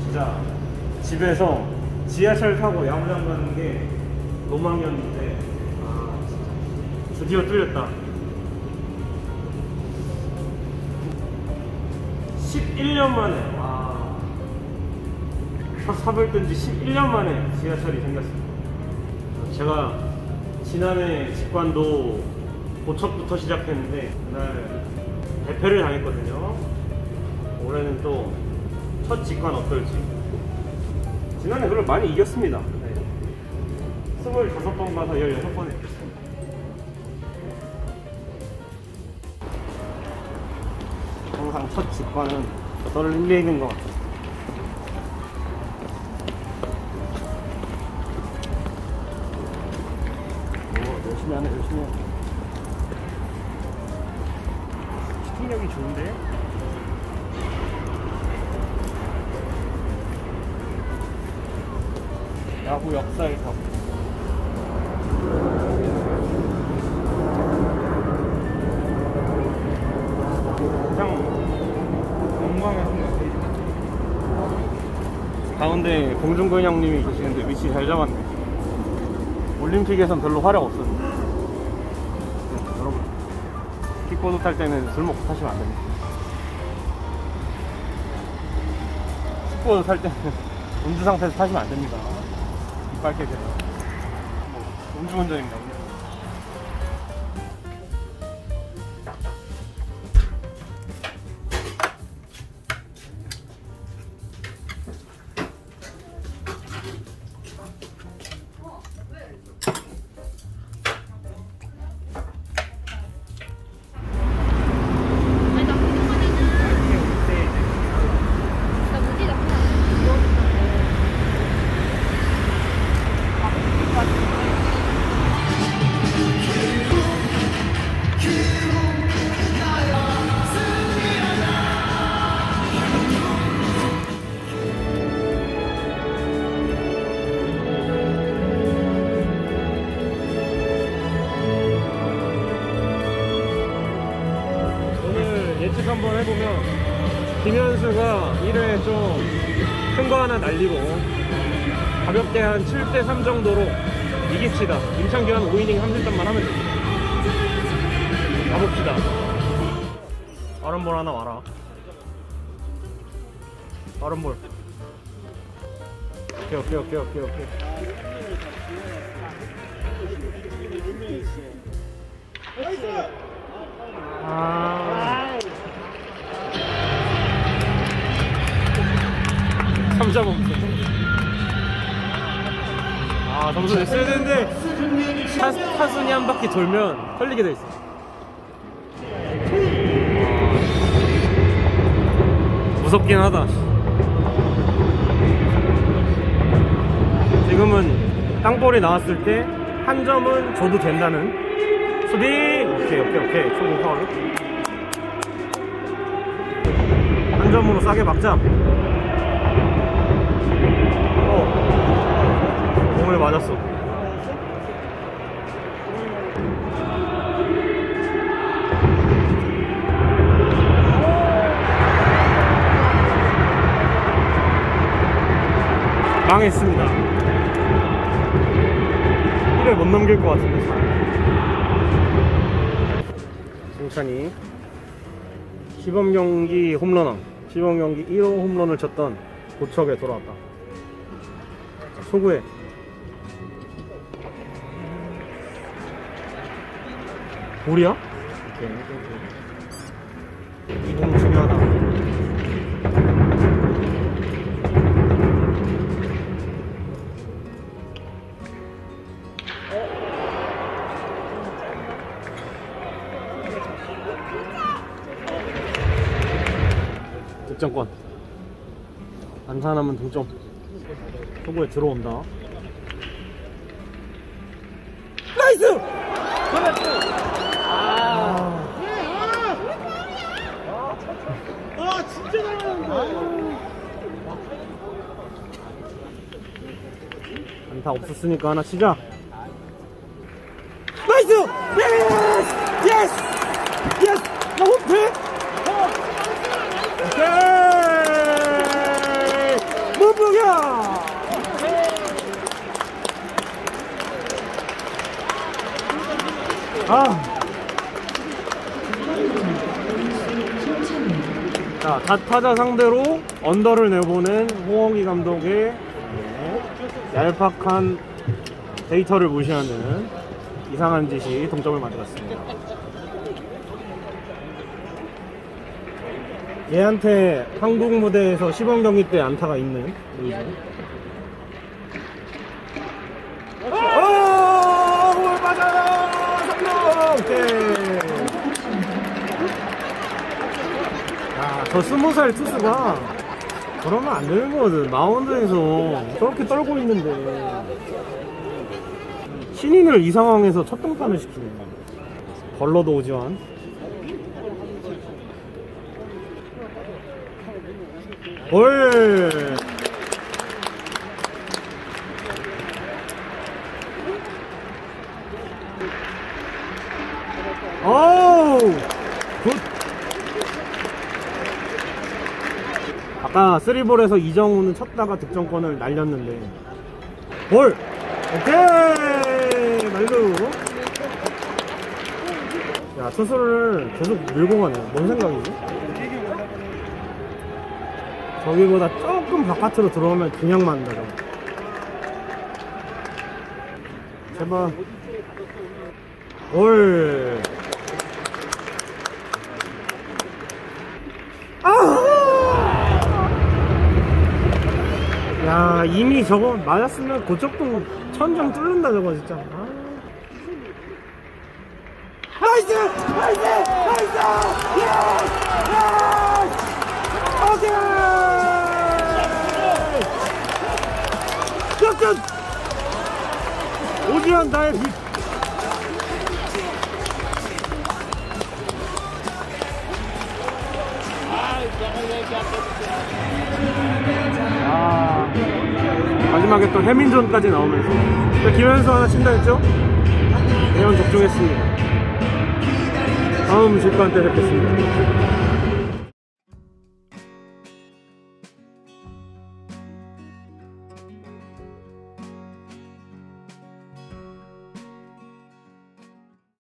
진짜 집에서 지하철 타고 야구장 가는 게 로망이었는데 진짜 드디어 뚫렸다. 11년 만에 첫 삽을 뜬 지 11년 만에 지하철이 생겼습니다. 제가 지난해 직관도 고척부터 시작했는데 그날 대패를 당했거든요. 올해는 또 첫 직관 어떨지. 지난해 그걸 많이 이겼습니다. 25번 가서 16번 했습니다. 항상 첫 직관은 떨리는 것 같아요. 열심히 하네, 열심히 하네. 집중력이 좋은데? 야구 역사를 타고 가장 건강한 가운데 공중근 형님이 계시는데 위치 잘 잡았네. 올림픽에선 별로 활약 없었는데. 여러분, 킥보드 탈 때는 술 먹고 타시면 안 됩니다. 킥보드 탈 때는 음주 상태에서 타시면 안 됩니다. 이빨 깨져요. 음주운전입니다. 예측 한번 해보면 김현수가 1회에 좀 큰 거 하나 날리고 가볍게 한 7대3 정도로 이깁시다. 임창규 한 5이닝 3실점만 하면 됩니다. 가봅시다. 빠른볼 하나 와라. 빠른볼. 오케이. 점수 냈어야 되는데 타순이 한 바퀴 돌면 털리게 돼 있어. 무섭긴 하다. 지금은 땅볼이 나왔을 때 한 점은 줘도 된다는 수비. 오케이. 초구 파울. 한 점으로 싸게 막자. 공을 맞았어. 망했습니다. 1회 못 넘길 것 같은데. 승찬이 시범경기 홈런왕, 시범경기 1호 홈런을 쳤던 고척에 돌아왔다. 소구해. 볼이야? 오케이. 이공 중요하다. 득점권. 안산하면 동점. 소구에 들어온다. 나이스! 진짜 잘하는데. 안타 없었으니까 하나 치자. 나이스! 예스! 나 호패! 오케이! 아. 자, 타자 상대로 언더를 내보낸 홍원기 감독의 얄팍한 데이터를 무시하는 이상한 짓이 동점을 만들었습니다. 얘한테 한국 무대에서 시범 경기 때 안타가 있는 루이즈. 볼 맞아요! 성공! 오케이. 야, 저 20살 투수가 그러면 안 되는 거거든. 마운드에서 저렇게 떨고 있는데 신인을 이 상황에서 첫 등판을 시키네. 벌러도 오지환. 올. 오우 굿. 아까 3볼에서 이정우는 쳤다가 득점권을 날렸는데 볼. 오케이 말루. 야, 투수를 계속 밀고 가네. 뭔 생각이지? 저기보다 조금 바깥으로 들어오면 그냥 맞는다. 제발. 올. 야, 이미 저거 맞았으면 그쪽도 천장 뚫는다 저거 진짜. 나이스! 나이스! 나이스! 오케이! 끝! 오지환 나의 빛! 마지막에 또 해민존까지 나오면서 김현수 하나 친다 했죠? 대형 적중했습니다. 다음 질관 때 뵙겠습니다.